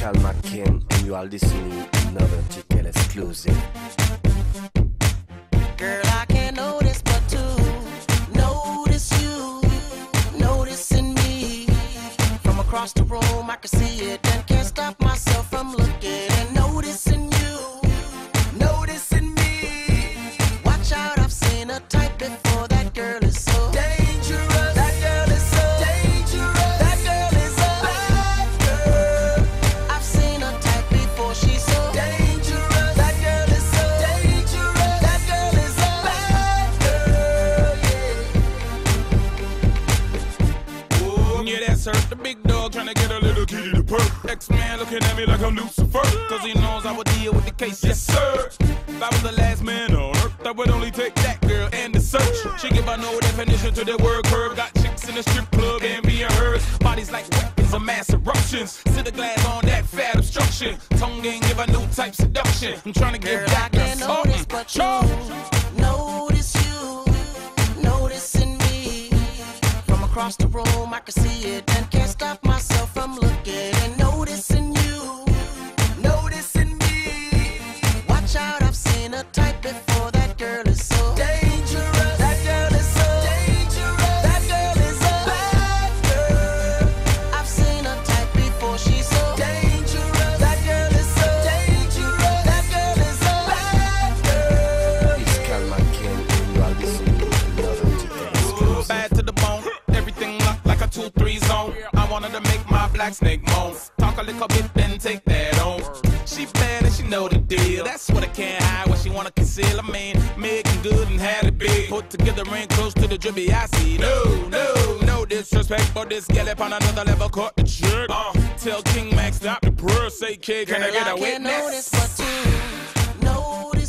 Cal McKin, and you are listening to another TKL exclusive. Girl, I can't notice but to notice you, noticing me. From across the room, I can see it and can't stop myself from looking and noticing you, noticing me. Watch out, I've seen a type before. That girl is so dangerous. That girl is so dangerous. That girl is a bad girl. I've seen a type before. She's so dangerous. That girl is so dangerous. That girl is a bad girl. Oh, yeah, that's her. The big dog trying to get a little kitty to perk. X-Man looking at me like I'm Lucifer, cause he knows I would deal with the case, yes sir. If I was the last man on earth, I would only take that girl and the search. She give a no definition to the word curve. Got chicks in the strip club and being hers. Bodies like weapons of mass eruptions. Sit the glass on that fat obstruction. Tongue game give a new type seduction. I'm trying to give Girl, back I can't notice but you, notice you, noticing me. From across the room, I can see it and can't stop myself from looking and noticing you, noticing me. Watch out, I've seen a type before. That girl is so dangerous. That girl is so dangerous. That girl is a bad girl. I've seen a type before. She's so dangerous. That girl is so dangerous. That girl is a bad girl. It's Cal McKin, and you are listening to another TKL exclusive. bad to the bone. Everything locked like a 2-3 zone. I wanted to make my black snake moan. Talk a little bit, then take that on. She bad and she know the deal. That's what I can't hide, what she wanna conceal. I mean, making good and had it big. Put together and close to the drippy I see. No disrespect, but this gal up on another level caught the trick. Tell King Max stop the prayer, say kid, can I get a Girl, I can't witness? notice but to notice